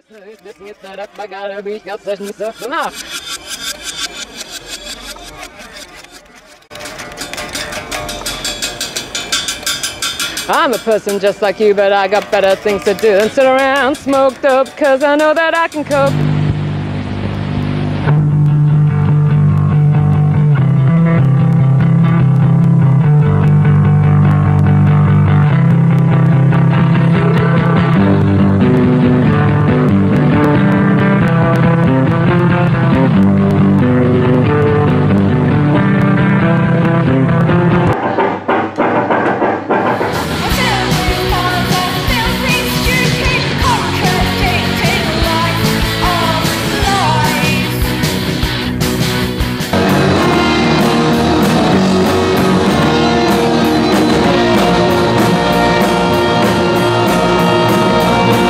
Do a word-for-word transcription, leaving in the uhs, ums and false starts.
I'm a person just like you, but I got better things to do than sit around, smoke dope, cause I know that I can cope.